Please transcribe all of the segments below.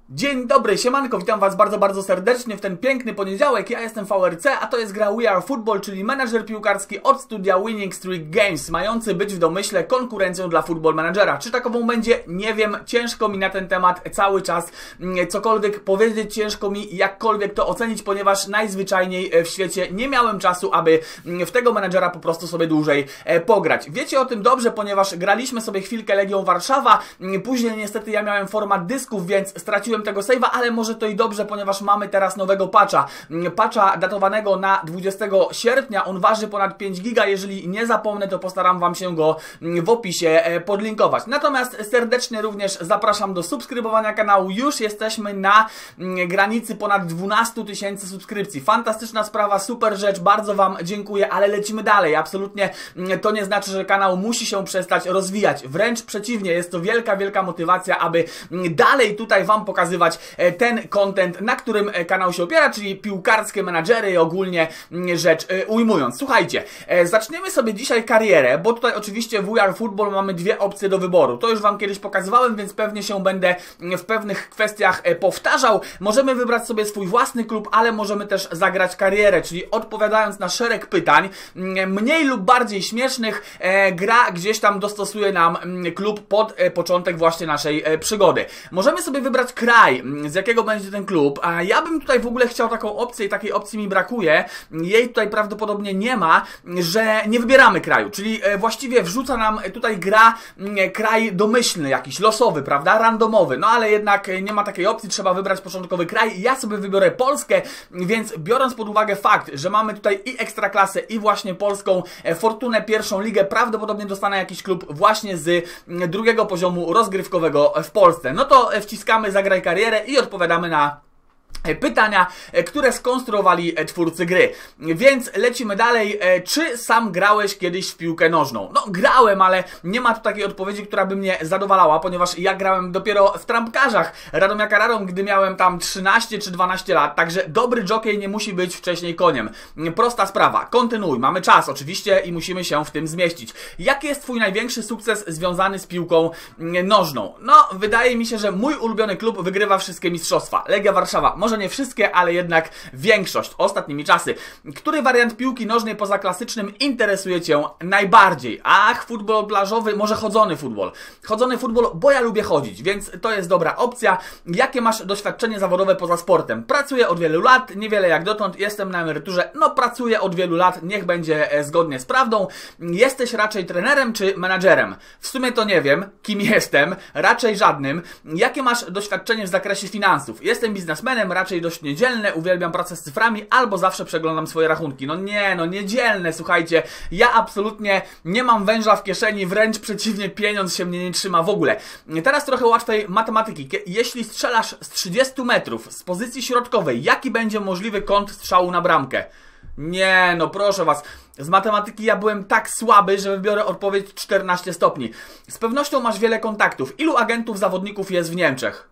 Dzień dobry, siemanko, witam was bardzo serdecznie w ten piękny poniedziałek. Ja jestem VRC, a to jest gra We Are Football, czyli menadżer piłkarski od studia Winning Streak Games, mający być w domyśle konkurencją dla Football Managera. Czy takową będzie? Nie wiem, ciężko mi na ten temat cały czas cokolwiek powiedzieć, ciężko mi jakkolwiek to ocenić, ponieważ najzwyczajniej w świecie nie miałem czasu, aby w tego menadżera po prostu sobie dłużej pograć. Wiecie o tym dobrze, ponieważ graliśmy sobie chwilkę Legią Warszawa, później niestety ja miałem format dysków, więc straciłem tego save'a, ale może to i dobrze, ponieważ mamy teraz nowego patcha datowanego na 20 sierpnia, on waży ponad 5 giga, jeżeli nie zapomnę, to postaram wam się go w opisie podlinkować. Natomiast serdecznie również zapraszam do subskrybowania kanału, już jesteśmy na granicy ponad 12 000 subskrypcji, fantastyczna sprawa, super rzecz, bardzo wam dziękuję, ale lecimy dalej, absolutnie to nie znaczy, że kanał musi się przestać rozwijać, wręcz przeciwnie, jest to wielka motywacja, aby dalej tutaj wam pokazywać ten content, na którym kanał się opiera, czyli piłkarskie menadżery i ogólnie rzecz ujmując. Słuchajcie, zaczniemy sobie dzisiaj karierę, bo tutaj oczywiście w We Are Football mamy dwie opcje do wyboru. To już wam kiedyś pokazywałem, więc pewnie się będę w pewnych kwestiach powtarzał. Możemy wybrać sobie swój własny klub, ale możemy też zagrać karierę, czyli odpowiadając na szereg pytań, mniej lub bardziej śmiesznych, gra gdzieś tam dostosuje nam klub pod początek właśnie naszej przygody. Możemy sobie wybrać kraj, z jakiego będzie ten klub, a ja bym tutaj w ogóle chciał taką opcję i takiej opcji mi brakuje, jej tutaj prawdopodobnie nie ma, że nie wybieramy kraju, czyli właściwie wrzuca nam tutaj gra kraj domyślny, jakiś losowy, prawda, randomowy, no ale jednak nie ma takiej opcji, trzeba wybrać początkowy kraj, ja sobie wybiorę Polskę, więc biorąc pod uwagę fakt, że mamy tutaj i Ekstraklasę i właśnie polską Fortunę pierwszą ligę, prawdopodobnie dostanę jakiś klub właśnie z drugiego poziomu rozgrywkowego w Polsce, no to wciskamy zagraj karierę i odpowiadamy na pytania, które skonstruowali twórcy gry. Więc lecimy dalej. Czy sam grałeś kiedyś w piłkę nożną? No grałem, ale nie ma tu takiej odpowiedzi, która by mnie zadowalała, ponieważ ja grałem dopiero w trampkarzach Radomiaka Radom, gdy miałem tam 13 czy 12 lat, także dobry jockey nie musi być wcześniej koniem. Prosta sprawa. Kontynuuj. Mamy czas oczywiście i musimy się w tym zmieścić. Jaki jest twój największy sukces związany z piłką nożną? No, wydaje mi się, że mój ulubiony klub wygrywa wszystkie mistrzostwa. Legia Warszawa. Może nie wszystkie, ale jednak większość ostatnimi czasy. Który wariant piłki nożnej poza klasycznym interesuje cię najbardziej? Ach, futbol plażowy, może chodzony futbol. Chodzony futbol, bo ja lubię chodzić, więc to jest dobra opcja. Jakie masz doświadczenie zawodowe poza sportem? Pracuję od wielu lat, niewiele jak dotąd, jestem na emeryturze, no pracuję od wielu lat, niech będzie zgodnie z prawdą. Jesteś raczej trenerem czy menadżerem? W sumie to nie wiem, kim jestem, raczej żadnym. Jakie masz doświadczenie w zakresie finansów? Jestem biznesmenem, raczej dość niedzielne, uwielbiam pracę z cyframi albo zawsze przeglądam swoje rachunki. No nie, no niedzielne, słuchajcie, ja absolutnie nie mam węża w kieszeni, wręcz przeciwnie, pieniądz się mnie nie trzyma w ogóle. Teraz trochę łatwej matematyki. Jeśli strzelasz z 30 metrów z pozycji środkowej, jaki będzie możliwy kąt strzału na bramkę? Nie, no proszę was, z matematyki ja byłem tak słaby, że wybiorę odpowiedź 14 stopni. Z pewnością masz wiele kontaktów. Ilu agentów zawodników jest w Niemczech?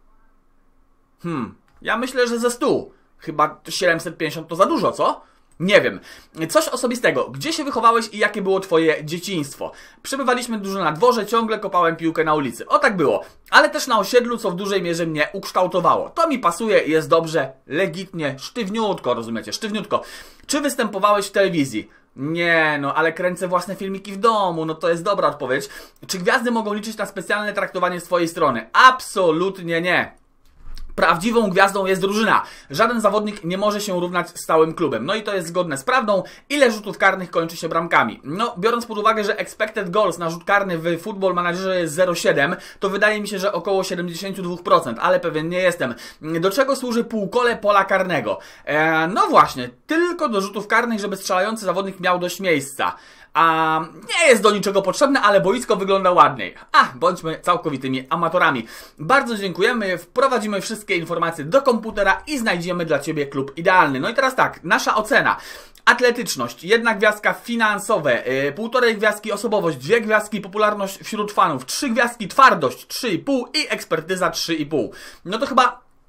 Ja myślę, że ze 100. Chyba 750 to za dużo, co? Nie wiem. Coś osobistego. Gdzie się wychowałeś i jakie było twoje dzieciństwo? Przebywaliśmy dużo na dworze, ciągle kopałem piłkę na ulicy. O tak było. Ale też na osiedlu, co w dużej mierze mnie ukształtowało. To mi pasuje, jest dobrze, legitnie, sztywniutko, rozumiecie? Sztywniutko. Czy występowałeś w telewizji? Nie, no ale kręcę własne filmiki w domu, no to jest dobra odpowiedź. Czy gwiazdy mogą liczyć na specjalne traktowanie z twojej strony? Absolutnie nie. Prawdziwą gwiazdą jest drużyna. Żaden zawodnik nie może się równać z całym klubem. No i to jest zgodne z prawdą. Ile rzutów karnych kończy się bramkami? No, biorąc pod uwagę, że expected goals na rzut karny w Football Managerze jest 0,7, to wydaje mi się, że około 72%, ale pewien nie jestem. Do czego służy półkole pola karnego? No właśnie, tylko do rzutów karnych, żeby strzelający zawodnik miał dość miejsca. A nie jest do niczego potrzebne, ale boisko wygląda ładniej. Bądźmy całkowitymi amatorami. Bardzo dziękujemy, wprowadzimy wszystkie informacje do komputera i znajdziemy dla ciebie klub idealny. No i teraz tak, nasza ocena. Atletyczność, 1 gwiazdka finansowe, 1,5 gwiazdki osobowość, 2 gwiazdki popularność wśród fanów, 3 gwiazdki twardość, 3,5 i ekspertyza 3,5. No to chyba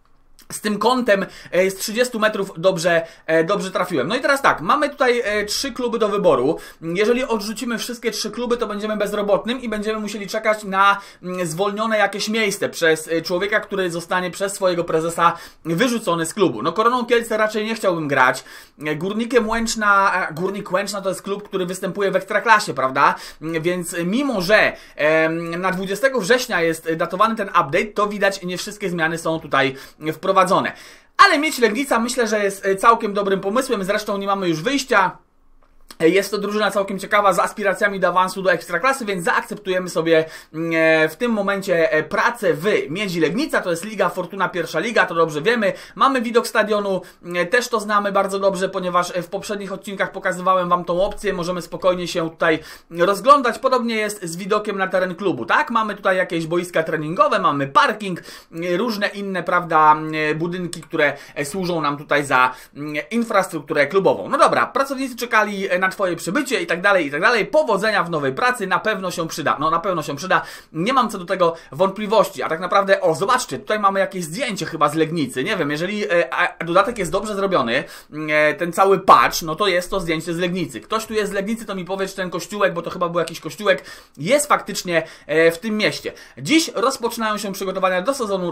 z tym kątem z 30 metrów dobrze trafiłem. No i teraz tak, mamy tutaj 3 kluby do wyboru. Jeżeli odrzucimy wszystkie 3 kluby, to będziemy bezrobotnym i będziemy musieli czekać na zwolnione jakieś miejsce przez człowieka, który zostanie przez swojego prezesa wyrzucony z klubu. No Koroną Kielce raczej nie chciałbym grać. Górnik Łęczna to jest klub, który występuje w Ekstraklasie, prawda? Więc mimo, że na 20 września jest datowany ten update, to widać, nie wszystkie zmiany są tutaj wprowadzone. Ale mieć Legnica myślę, że jest całkiem dobrym pomysłem, zresztą nie mamy już wyjścia. Jest to drużyna całkiem ciekawa z aspiracjami do awansu do Ekstraklasy, więc zaakceptujemy sobie w tym momencie pracę w Miedzi Legnica. To jest Liga Fortuna, pierwsza liga, to dobrze wiemy. Mamy widok stadionu, też to znamy bardzo dobrze, ponieważ w poprzednich odcinkach pokazywałem Wam tą opcję. Możemy spokojnie się tutaj rozglądać. Podobnie jest z widokiem na teren klubu, tak? Mamy tutaj jakieś boiska treningowe, mamy parking, różne inne, prawda, budynki, które służą nam tutaj za infrastrukturę klubową. No dobra, pracownicy czekali na Twoje przybycie i tak dalej, i tak dalej. Powodzenia w nowej pracy, na pewno się przyda. No na pewno się przyda, nie mam co do tego wątpliwości. A tak naprawdę, o zobaczcie, tutaj mamy jakieś zdjęcie chyba z Legnicy. Nie wiem, jeżeli dodatek jest dobrze zrobiony, ten cały patch, no to jest to zdjęcie z Legnicy. Ktoś tu jest z Legnicy, to mi powie, czy ten kościółek, bo to chyba był jakiś kościółek, jest faktycznie w tym mieście. Dziś rozpoczynają się przygotowania do sezonu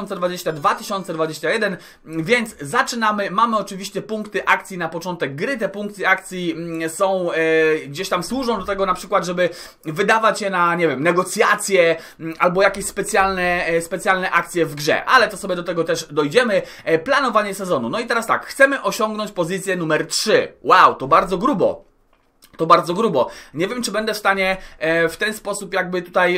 2020-2021, więc zaczynamy. Mamy oczywiście punkty akcji na początek gry. Te punkty akcji są, gdzieś tam służą do tego na przykład, żeby wydawać je na, nie wiem, negocjacje albo jakieś specjalne akcje w grze, ale to sobie do tego też dojdziemy. Planowanie sezonu. No i teraz tak, chcemy osiągnąć pozycję numer 3. Wow, to bardzo grubo. To bardzo grubo. Nie wiem, czy będę w stanie w ten sposób jakby tutaj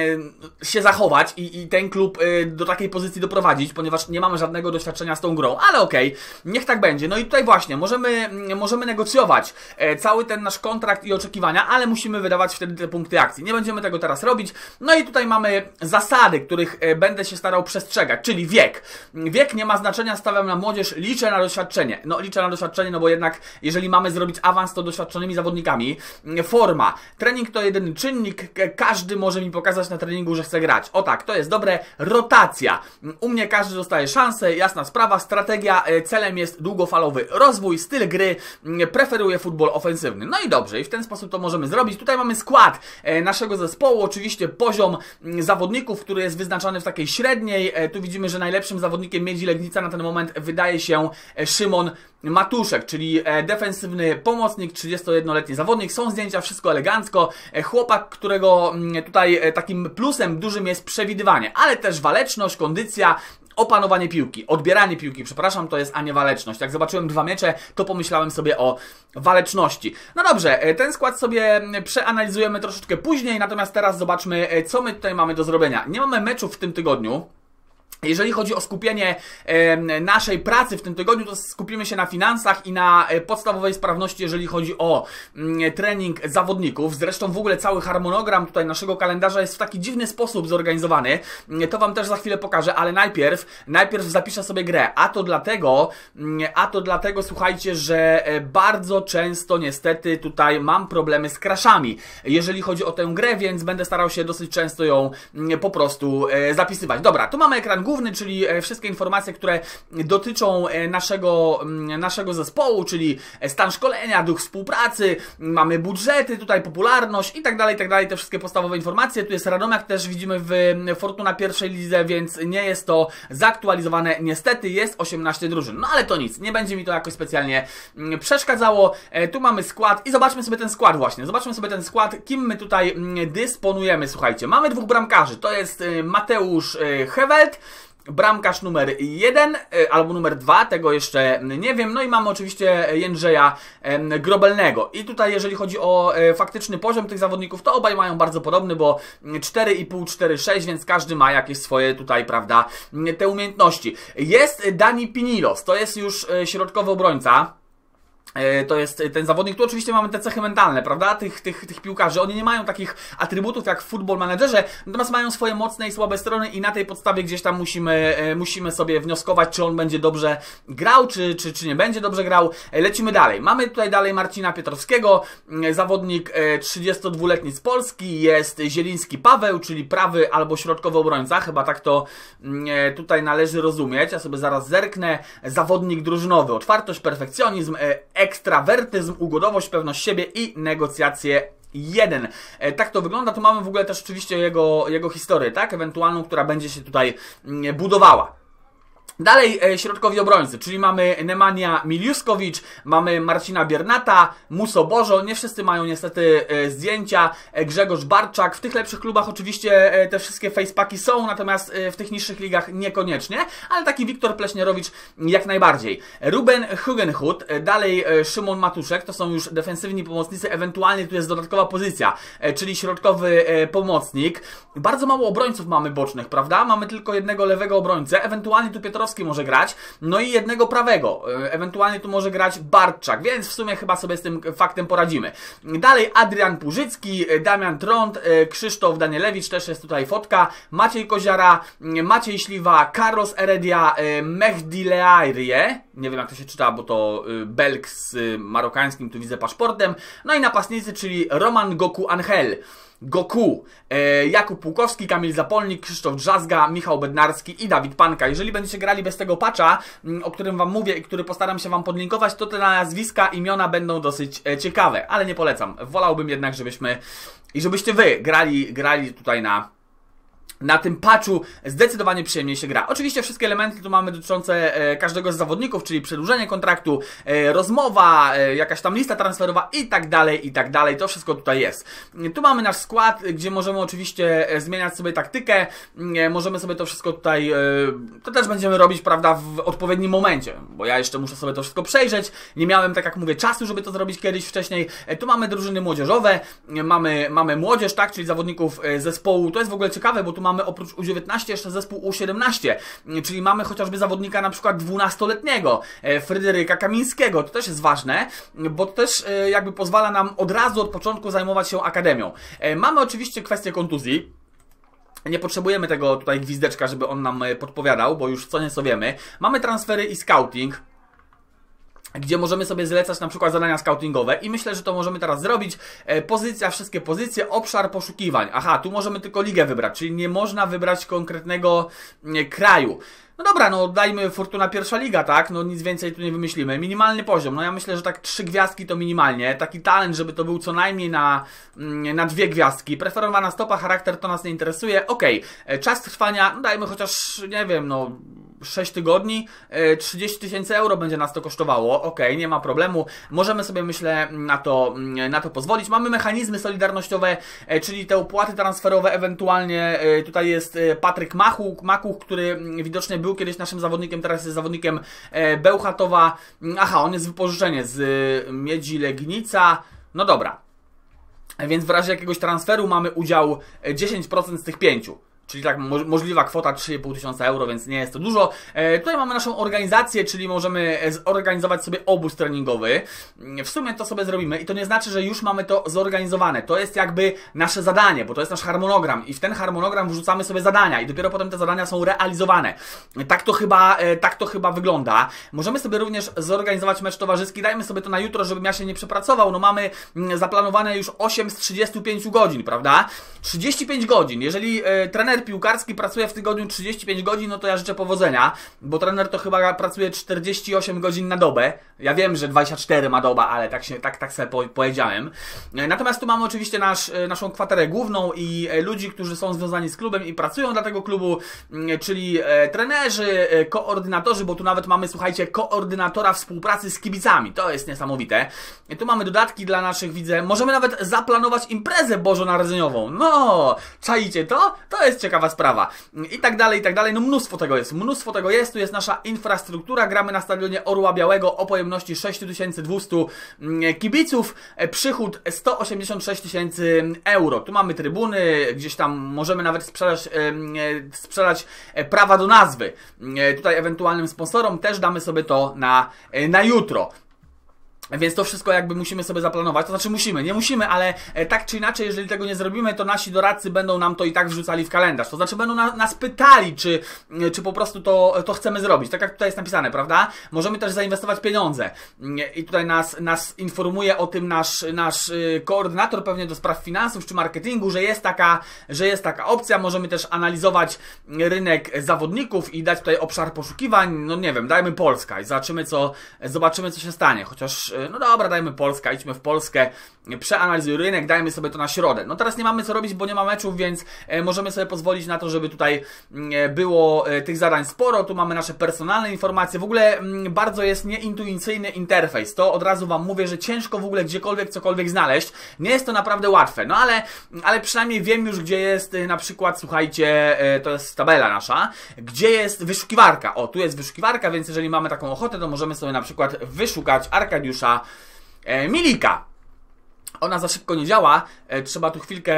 się zachować i ten klub do takiej pozycji doprowadzić, ponieważ nie mamy żadnego doświadczenia z tą grą, ale okej, niech tak będzie. No i tutaj właśnie, możemy negocjować cały ten nasz kontrakt i oczekiwania, ale musimy wydawać wtedy te punkty akcji. Nie będziemy tego teraz robić. No i tutaj mamy zasady, których będę się starał przestrzegać, czyli wiek. Wiek nie ma znaczenia, stawiam na młodzież, liczę na doświadczenie. No liczę na doświadczenie, no bo jednak jeżeli mamy zrobić awans, to doświadczonymi zawodnikami. Forma. Trening to jedyny czynnik. Każdy może mi pokazać na treningu, że chce grać. O tak, to jest dobre. Rotacja. U mnie każdy dostaje szansę. Jasna sprawa. Strategia. Celem jest długofalowy rozwój. Styl gry. Preferuję futbol ofensywny. No i dobrze. I w ten sposób to możemy zrobić. Tutaj mamy skład naszego zespołu. Oczywiście poziom zawodników, który jest wyznaczany w takiej średniej. Tu widzimy, że najlepszym zawodnikiem Miedzi Legnica na ten moment wydaje się Szymon Matuszek, czyli defensywny pomocnik, 31-letni zawodnik. Są zdjęcia, wszystko elegancko. Chłopak, którego tutaj takim plusem dużym jest przewidywanie, ale też waleczność, kondycja, opanowanie piłki, odbieranie piłki, przepraszam, to jest, a nie waleczność. Jak zobaczyłem 2 mecze, to pomyślałem sobie o waleczności. No dobrze, ten skład sobie przeanalizujemy troszeczkę później, natomiast teraz zobaczmy, co my tutaj mamy do zrobienia. Nie mamy meczów w tym tygodniu. Jeżeli chodzi o skupienie naszej pracy w tym tygodniu, to skupimy się na finansach i na podstawowej sprawności, jeżeli chodzi o trening zawodników. Zresztą w ogóle cały harmonogram tutaj naszego kalendarza jest w taki dziwny sposób zorganizowany. To Wam też za chwilę pokażę, ale najpierw zapiszę sobie grę. A to dlatego, słuchajcie, że bardzo często niestety tutaj mam problemy z crashami, jeżeli chodzi o tę grę, więc będę starał się dosyć często ją po prostu zapisywać. Dobra, tu mamy ekran główny, czyli wszystkie informacje, które dotyczą naszego zespołu, czyli stan szkolenia, duch współpracy, mamy budżety, tutaj popularność i tak dalej, te wszystkie podstawowe informacje. Tu jest Radomiak, też widzimy w Fortuna pierwszej lidze, więc nie jest to zaktualizowane. Niestety jest 18 drużyn, no ale to nic, nie będzie mi to jakoś specjalnie przeszkadzało. Tu mamy skład i zobaczmy sobie ten skład właśnie. Zobaczmy sobie ten skład, kim my tutaj dysponujemy. Słuchajcie, mamy 2 bramkarzy, to jest Mateusz Hewelt, bramkarz numer 1 albo numer 2, tego jeszcze nie wiem. No i mamy oczywiście Jędrzeja Grobelnego. I tutaj jeżeli chodzi o faktyczny poziom tych zawodników, to obaj mają bardzo podobny, bo 4,5, 4,6, więc każdy ma jakieś swoje tutaj, prawda, te umiejętności. Jest Dani Pinilos, to jest już środkowy obrońca. To jest ten zawodnik. Tu oczywiście mamy te cechy mentalne, prawda? Tych piłkarzy. Oni nie mają takich atrybutów jak w Football Managerze, natomiast mają swoje mocne i słabe strony i na tej podstawie gdzieś tam musimy sobie wnioskować, czy on będzie dobrze grał, czy nie będzie dobrze grał. Lecimy dalej. Mamy tutaj dalej Marcina Piotrowskiego, zawodnik 32-letni z Polski, jest Zieliński Paweł, czyli prawy albo środkowy obrońca, chyba tak to tutaj należy rozumieć. Ja sobie zaraz zerknę. Zawodnik drużynowy, otwartość, perfekcjonizm, ekstrawertyzm, ugodowość, pewność siebie i negocjacje 1. Tak to wygląda. Tu mamy w ogóle też oczywiście jego historię, tak? Ewentualną, która będzie się tutaj budowała. Dalej środkowi obrońcy, czyli mamy Nemanja Miliuskowicz, mamy Marcina Biernata, Muso Bożo, nie wszyscy mają niestety zdjęcia, Grzegorz Barczak, w tych lepszych klubach oczywiście te wszystkie facepaki są, natomiast w tych niższych ligach niekoniecznie, ale taki Wiktor Pleśnierowicz jak najbardziej. Ruben Hugenhut, dalej Szymon Matuszek, to są już defensywni pomocnicy, ewentualnie tu jest dodatkowa pozycja, czyli środkowy pomocnik. Bardzo mało obrońców mamy bocznych, prawda? Mamy tylko jednego lewego obrońcę, ewentualnie tu Piotrowski może grać, no i jednego prawego, ewentualnie tu może grać Bartczak, więc w sumie chyba sobie z tym faktem poradzimy. Dalej Adrian Purzycki, Damian Trąd, Krzysztof Danielewicz, też jest tutaj fotka, Maciej Koziara, Maciej Śliwa, Carlos Heredia, Mehdi Leairie, nie wiem jak to się czyta, bo to Belg z marokańskim, tu widzę paszportem, no i napastnicy, czyli Roman Goku Angel, Goku, Jakub Pułkowski, Kamil Zapolnik, Krzysztof Drzazga, Michał Bednarski i Dawid Panka. Jeżeli będziecie grali bez tego patcha, o którym wam mówię i który postaram się wam podlinkować, to te nazwiska, imiona będą dosyć ciekawe, ale nie polecam. Wolałbym jednak, żebyście wy grali tutaj na tym patchu zdecydowanie przyjemniej się gra. Oczywiście wszystkie elementy tu mamy dotyczące każdego z zawodników, czyli przedłużenie kontraktu, rozmowa, jakaś tam lista transferowa i tak dalej, to wszystko tutaj jest. Tu mamy nasz skład, gdzie możemy oczywiście zmieniać sobie taktykę, możemy sobie to wszystko tutaj, to też będziemy robić, prawda, w odpowiednim momencie, bo ja jeszcze muszę sobie to wszystko przejrzeć, nie miałem, tak jak mówię, czasu, żeby to zrobić kiedyś wcześniej. Tu mamy drużyny młodzieżowe, mamy młodzież, tak, czyli zawodników zespołu, to jest w ogóle ciekawe, bo tu mamy oprócz U19 jeszcze zespół U17, czyli mamy chociażby zawodnika na przykład 12-letniego, Fryderyka Kamińskiego. To też jest ważne, bo to też jakby pozwala nam od razu, od początku zajmować się akademią. Mamy oczywiście kwestię kontuzji. Nie potrzebujemy tego tutaj gwizdeczka, żeby on nam podpowiadał, bo już co nieco wiemy. Mamy transfery i scouting, gdzie możemy sobie zlecać na przykład zadania scoutingowe i myślę, że to możemy teraz zrobić. Pozycja, wszystkie pozycje, obszar poszukiwań. Aha, tu możemy tylko ligę wybrać, czyli nie można wybrać konkretnego kraju. No dobra, no dajmy Fortuna pierwsza liga, tak? No nic więcej tu nie wymyślimy. Minimalny poziom, no ja myślę, że tak 3 gwiazdki to minimalnie. Taki talent, żeby to był co najmniej na 2 gwiazdki. Preferowana stopa, charakter to nas nie interesuje. Okej, czas trwania, no dajmy chociaż, nie wiem, no 6 tygodni, 30 000 euro będzie nas to kosztowało. Okej, nie ma problemu. Możemy sobie, myślę, na to pozwolić. Mamy mechanizmy solidarnościowe, czyli te opłaty transferowe, ewentualnie tutaj jest Patryk Machuch, który widocznie był kiedyś naszym zawodnikiem, teraz jest zawodnikiem Bełchatowa. Aha, on jest wypożyczenie z Miedzi Legnica. No dobra. Więc w razie jakiegoś transferu mamy udział 10% z tych 5. Czyli tak możliwa kwota 3500 euro, więc nie jest to dużo. Tutaj mamy naszą organizację, czyli możemy zorganizować sobie obóz treningowy. W sumie to sobie zrobimy i to nie znaczy, że już mamy to zorganizowane. To jest jakby nasze zadanie, bo to jest nasz harmonogram i w ten harmonogram wrzucamy sobie zadania i dopiero potem te zadania są realizowane. Tak to chyba wygląda. Możemy sobie również zorganizować mecz towarzyski. Dajmy sobie to na jutro, żebym ja się nie przepracował. No mamy zaplanowane już 8 z 35 godzin, prawda? 35 godzin. Jeżeli trener piłkarski pracuje w tygodniu 35 godzin, no to ja życzę powodzenia, bo trener to chyba pracuje 48 godzin na dobę. Ja wiem, że 24 ma doba, ale tak sobie powiedziałem. Natomiast tu mamy oczywiście naszą kwaterę główną i ludzi, którzy są związani z klubem i pracują dla tego klubu, czyli trenerzy, koordynatorzy, bo tu nawet mamy, słuchajcie, koordynatora współpracy z kibicami. To jest niesamowite. Tu mamy dodatki dla naszych, widzę. Możemy nawet zaplanować imprezę bożonarodzeniową. No, czaicie to? To jest ciekawa sprawa. I tak dalej, no mnóstwo tego jest. Tu jest nasza infrastruktura, gramy na stadionie Orła Białego o pojemności 6200 kibiców, przychód 186 000 euro. Tu mamy trybuny, gdzieś tam możemy nawet sprzedać prawa do nazwy. Tutaj ewentualnym sponsorom też damy sobie to na jutro. Więc to wszystko jakby musimy sobie zaplanować, to znaczy musimy, nie musimy, ale tak czy inaczej, jeżeli tego nie zrobimy, to nasi doradcy będą nam to i tak wrzucali w kalendarz, to znaczy będą nas pytali, czy po prostu to chcemy zrobić, tak jak tutaj jest napisane, prawda? Możemy też zainwestować pieniądze i tutaj nas informuje o tym nasz koordynator pewnie do spraw finansów czy marketingu, że jest taka opcja, możemy też analizować rynek zawodników i dać tutaj obszar poszukiwań, no nie wiem, dajmy Polska i zobaczymy co się stanie, chociaż no dobra, dajmy Polska, idźmy w Polskę, przeanalizuj rynek, dajmy sobie to na środę. No teraz nie mamy co robić, bo nie ma meczów, więc możemy sobie pozwolić na to, żeby tutaj było tych zadań sporo. Tu mamy nasze personalne informacje. W ogóle bardzo jest nieintuicyjny interfejs. To od razu Wam mówię, że ciężko w ogóle gdziekolwiek cokolwiek znaleźć. Nie jest to naprawdę łatwe. No ale przynajmniej wiem już, gdzie jest na przykład, słuchajcie, to jest tabela nasza, gdzie jest wyszukiwarka. O, tu jest wyszukiwarka, więc jeżeli mamy taką ochotę, to możemy sobie na przykład wyszukać Arkadiusza Milika. Ona za szybko nie działa, trzeba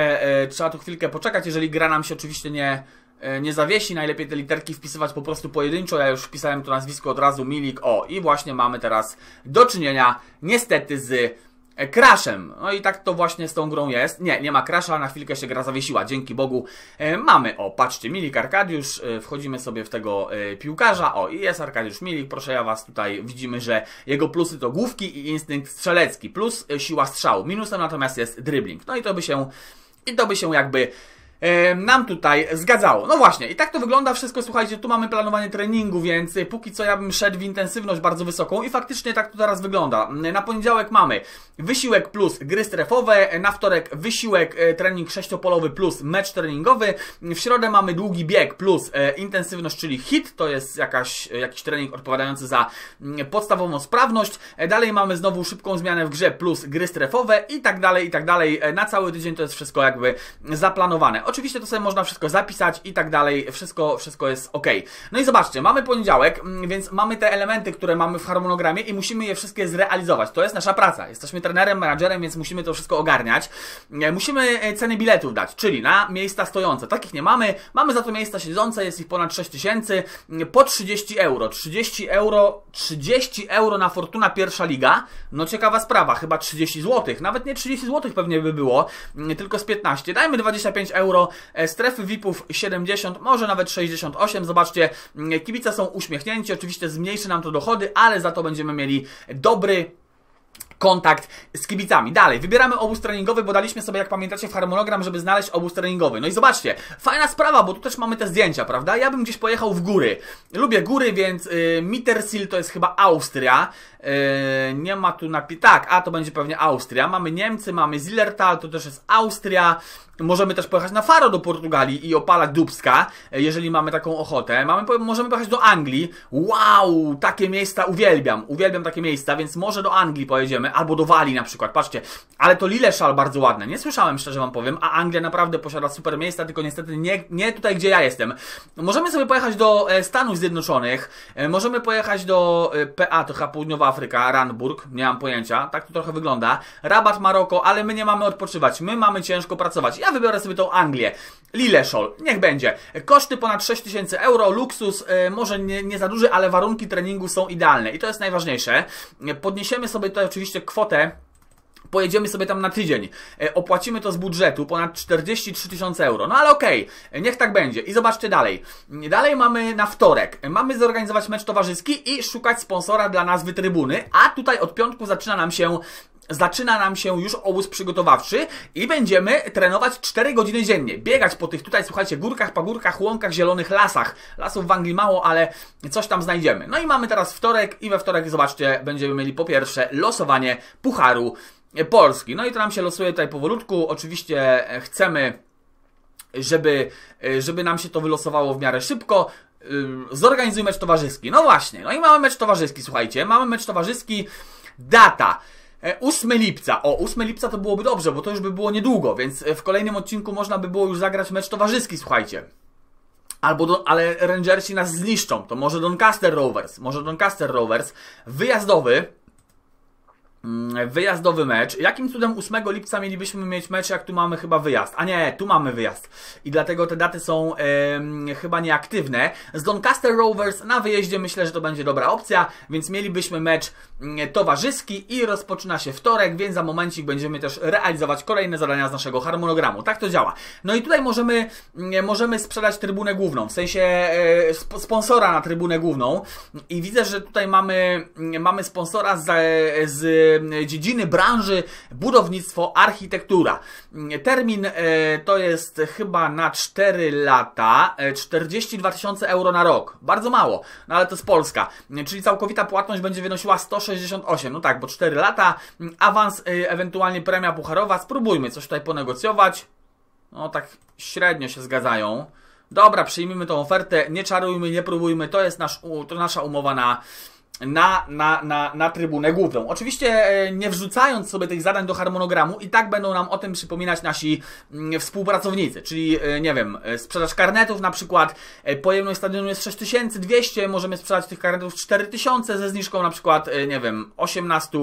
tu chwilkę poczekać, jeżeli gra nam się oczywiście nie zawiesi, najlepiej te literki wpisywać po prostu pojedynczo, ja już wpisałem to nazwisko od razu, Milik, o i właśnie mamy teraz do czynienia niestety z crashem. No i tak to właśnie z tą grą jest. Nie ma crasha, na chwilkę się gra zawiesiła. Dzięki Bogu mamy, o patrzcie, Milik Arkadiusz, wchodzimy sobie w tego piłkarza, o i jest Arkadiusz Milik, proszę ja Was tutaj, widzimy, że jego plusy to główki i instynkt strzelecki, plus siła strzału, minusem natomiast jest dribbling. No i to by się jakby nam tutaj zgadzało. No właśnie, i tak to wygląda wszystko, słuchajcie, tu mamy planowanie treningu, więc póki co ja bym szedł w intensywność bardzo wysoką i faktycznie tak to teraz wygląda. Na poniedziałek mamy wysiłek plus gry strefowe, na wtorek wysiłek, trening sześciopolowy plus mecz treningowy, w środę mamy długi bieg plus intensywność, czyli HIIT, to jest jakiś trening odpowiadający za podstawową sprawność, dalej mamy znowu szybką zmianę w grze plus gry strefowe i tak dalej, na cały tydzień to jest wszystko jakby zaplanowane. Oczywiście to sobie można wszystko zapisać i tak dalej, wszystko jest ok. No i zobaczcie, mamy poniedziałek, więc mamy te elementy, które mamy w harmonogramie i musimy je wszystkie zrealizować. To jest nasza praca. Jesteśmy trenerem, menadżerem, więc musimy to wszystko ogarniać. Musimy ceny biletów dać, czyli na miejsca stojące. Takich nie mamy. Mamy za to miejsca siedzące, jest ich ponad 6000 po 30 euro. 30 euro na Fortuna pierwsza liga. No ciekawa sprawa, chyba 30 zł. Nawet nie 30 zł pewnie by było, tylko z 15. Dajmy 25 euro. Strefy VIP-ów 70, może nawet 68. Zobaczcie, kibice są uśmiechnięci. Oczywiście zmniejszy nam to dochody, ale za to będziemy mieli dobry kontakt z kibicami. Dalej, wybieramy obóz treningowy, bo daliśmy sobie, jak pamiętacie, w harmonogram, żeby znaleźć obóz treningowy. No i zobaczcie, fajna sprawa, bo tu też mamy te zdjęcia, prawda? Ja bym gdzieś pojechał w góry. Lubię góry, więc Mittersill to jest chyba Austria. Nie ma tu tak, a to będzie pewnie Austria. Mamy Niemcy, mamy Zillertal, to też jest Austria. Możemy też pojechać na Faro do Portugalii i opalać Dubska, jeżeli mamy taką ochotę. Możemy pojechać do Anglii. Wow, takie miejsca uwielbiam. Uwielbiam takie miejsca, więc może do Anglii pojedziemy, albo do Walii na przykład. Patrzcie, ale to Lilleshall bardzo ładne. Nie słyszałem, szczerze Wam powiem, a Anglia naprawdę posiada super miejsca, tylko niestety nie tutaj, gdzie ja jestem. Możemy sobie pojechać do Stanów Zjednoczonych. Możemy pojechać do PA, to chyba Południowa Afryka, Randburg, nie mam pojęcia. Tak to trochę wygląda. Rabat, Maroko, ale my nie mamy odpoczywać. My mamy ciężko pracować. Ja wybiorę sobie tą Anglię. Lilleshall, niech będzie. Koszty ponad 6000 euro, luksus, może nie za duży, ale warunki treningu są idealne. I to jest najważniejsze. Podniesiemy sobie tutaj oczywiście kwotę. Pojedziemy sobie tam na tydzień, opłacimy to z budżetu, ponad 43 000 euro, no ale okej, niech tak będzie. I zobaczcie dalej. Dalej mamy na wtorek, mamy zorganizować mecz towarzyski i szukać sponsora dla nazwy trybuny, a tutaj od piątku zaczyna nam się już obóz przygotowawczy i będziemy trenować 4 godziny dziennie. Biegać po tych tutaj, słuchajcie, górkach, pagórkach, łąkach, zielonych lasach. Lasów w Anglii mało, ale coś tam znajdziemy. No i mamy teraz wtorek i we wtorek, zobaczcie, będziemy mieli po pierwsze losowanie Pucharu Polski. No i to nam się losuje tutaj powolutku. Oczywiście chcemy, żeby nam się to wylosowało w miarę szybko. Zorganizuj mecz towarzyski. No właśnie, no i mamy mecz towarzyski, słuchajcie. Mamy mecz towarzyski. Data 8 lipca. O, 8 lipca to byłoby dobrze, bo to już by było niedługo, więc w kolejnym odcinku można by było już zagrać mecz towarzyski, słuchajcie. Ale Rangersi nas zniszczą. To może Doncaster Rovers. Wyjazdowy. wyjazdowy mecz. Jakim cudem 8 lipca mielibyśmy mieć mecz, jak tu mamy chyba wyjazd? A nie, tu mamy wyjazd. I dlatego te daty są chyba nieaktywne. Z Doncaster Rovers na wyjeździe myślę, że to będzie dobra opcja, więc mielibyśmy mecz towarzyski i rozpoczyna się wtorek, więc za momencik będziemy też realizować kolejne zadania z naszego harmonogramu. Tak to działa. No i tutaj możemy sprzedać trybunę główną, w sensie sponsora na trybunę główną. I widzę, że tutaj mamy sponsora z dziedziny branży budownictwo, architektura. Termin to jest chyba na 4 lata, 42 000 euro na rok. Bardzo mało, no ale to jest Polska. Czyli całkowita płatność będzie wynosiła 168. No tak, bo 4 lata, awans, ewentualnie premia pucharowa. Spróbujmy coś tutaj ponegocjować. No tak średnio się zgadzają. Dobra, przyjmijmy tą ofertę, nie czarujmy, nie próbujmy. To jest nasza umowa na trybunę główną. Oczywiście nie wrzucając sobie tych zadań do harmonogramu i tak będą nam o tym przypominać nasi współpracownicy, czyli nie wiem, sprzedaż karnetów na przykład, pojemność stadionu jest 6200, możemy sprzedać tych karnetów 4000 ze zniżką na przykład, nie wiem, 18.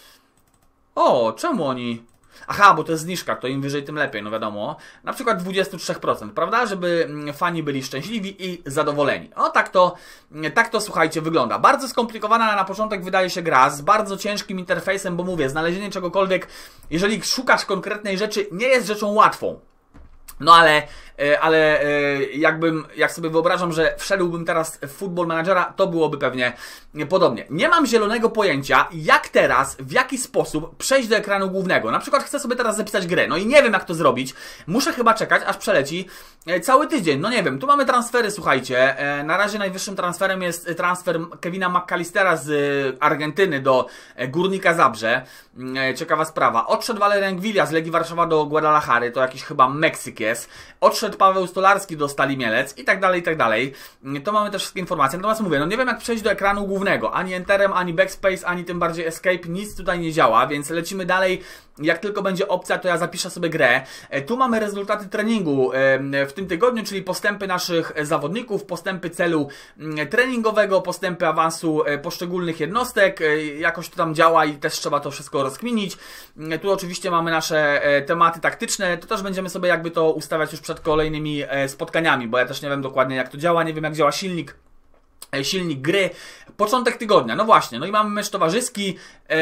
O, czemu oni... Aha, bo to jest zniżka, to im wyżej, tym lepiej, no wiadomo. Na przykład 23%, prawda? Żeby fani byli szczęśliwi i zadowoleni. O, tak to słuchajcie, wygląda. Bardzo skomplikowana na początek wydaje się gra, z bardzo ciężkim interfejsem, bo mówię, znalezienie czegokolwiek, jeżeli szukasz konkretnej rzeczy, nie jest rzeczą łatwą. No ale jak sobie wyobrażam, że wszedłbym teraz w Football Managera, to byłoby pewnie podobnie. Nie mam zielonego pojęcia, jak teraz, w jaki sposób przejść do ekranu głównego. Na przykład chcę sobie teraz zapisać grę, no i nie wiem jak to zrobić. Muszę chyba czekać, aż przeleci cały tydzień. No nie wiem, tu mamy transfery, słuchajcie. Na razie najwyższym transferem jest transfer Kevina McAllistera z Argentyny do Górnika Zabrze. Ciekawa sprawa. Odszedł Valerian Gwilja z Legii Warszawa do Guadalajary, to jakiś chyba Meksyk jest. Odszedł Paweł Stolarski do Stali Mielec i tak dalej, i tak dalej. To mamy też wszystkie informacje. Natomiast mówię, no nie wiem jak przejść do ekranu głównego. Ani Enterem, ani Backspace, ani tym bardziej Escape. Nic tutaj nie działa, więc lecimy dalej. Jak tylko będzie opcja, to ja zapiszę sobie grę. Tu mamy rezultaty treningu w tym tygodniu, czyli postępy naszych zawodników, postępy celu treningowego, postępy awansu poszczególnych jednostek. Jakoś to tam działa i też trzeba to wszystko rozkminić. Tu oczywiście mamy nasze tematy taktyczne. To też będziemy sobie jakby to ustawiać już przed kolejnymi spotkaniami, bo ja też nie wiem dokładnie jak to działa, nie wiem jak działa silnik gry. Początek tygodnia, no właśnie, no i mamy mecz towarzyski.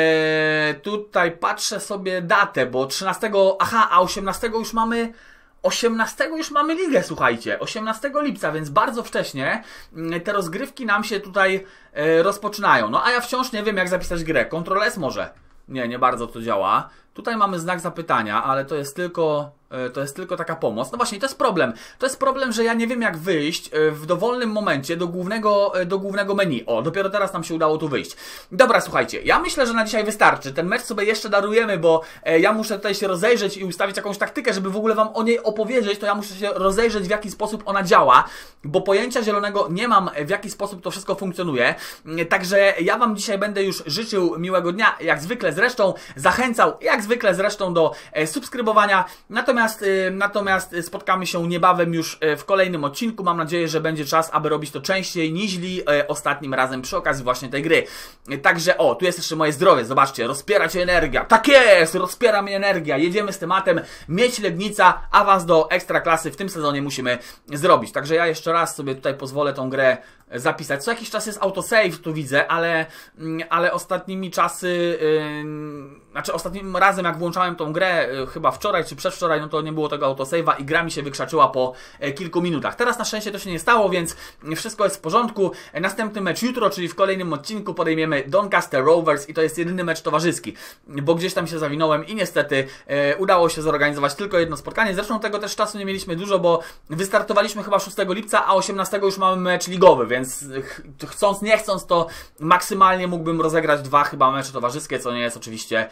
Tutaj patrzę sobie datę, bo 13, aha, a 18 już mamy 18 już mamy ligę, słuchajcie, 18 lipca, więc bardzo wcześnie te rozgrywki nam się tutaj rozpoczynają. No a ja wciąż nie wiem jak zapisać grę. Ctrl S może? Nie bardzo to działa. Tutaj mamy znak zapytania, ale to jest tylko taka pomoc. No właśnie, to jest problem. To jest problem, że ja nie wiem jak wyjść w dowolnym momencie do głównego menu. O, dopiero teraz nam się udało tu wyjść. Dobra, słuchajcie, ja myślę, że na dzisiaj wystarczy. Ten mecz sobie jeszcze darujemy, bo ja muszę tutaj się rozejrzeć i ustawić jakąś taktykę, żeby w ogóle wam o niej opowiedzieć, to ja muszę się rozejrzeć w jaki sposób ona działa, bo pojęcia zielonego nie mam, w jaki sposób to wszystko funkcjonuje. Także ja wam dzisiaj będę już życzył miłego dnia, jak zwykle zresztą, zachęcał, jak zwykle zresztą do subskrybowania. Natomiast spotkamy się niebawem już w kolejnym odcinku. Mam nadzieję, że będzie czas, aby robić to częściej niż ostatnim razem przy okazji właśnie tej gry. Także o, tu jest jeszcze moje zdrowie. Zobaczcie, rozpiera cię energia. Tak jest, rozpiera mnie energia. Jedziemy z tematem. Miedź Legnica, awans do Ekstraklasy w tym sezonie musimy zrobić. Także ja jeszcze raz sobie tutaj pozwolę tą grę zapisać. Co jakiś czas jest autosave, tu widzę, ale ostatnimi czasy, znaczy ostatnim razem jak włączałem tą grę, chyba wczoraj czy przedwczoraj, no to nie było tego autosave'a i gra mi się wykrzaczyła po kilku minutach. Teraz na szczęście to się nie stało, więc wszystko jest w porządku. Następny mecz jutro, czyli w kolejnym odcinku podejmiemy Doncaster Rovers i to jest jedyny mecz towarzyski, bo gdzieś tam się zawinąłem i niestety udało się zorganizować tylko jedno spotkanie. Zresztą tego też czasu nie mieliśmy dużo, bo wystartowaliśmy chyba 6 lipca, a 18 już mamy mecz ligowy, więc chcąc nie chcąc to maksymalnie mógłbym rozegrać 2 chyba mecze towarzyskie, co nie jest oczywiście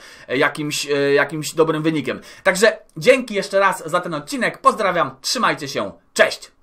jakimś dobrym wynikiem. Także dzięki jeszcze raz za ten odcinek, pozdrawiam, trzymajcie się, cześć!